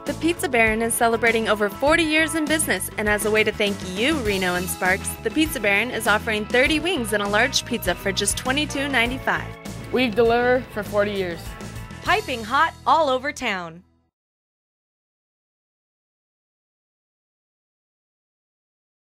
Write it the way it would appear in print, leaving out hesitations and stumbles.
The Pizza Baron is celebrating over 40 years in business, and as a way to thank you, Reno and Sparks, the Pizza Baron is offering 30 wings and a large pizza for just $22.95. We've delivered for 40 years. Piping hot all over town.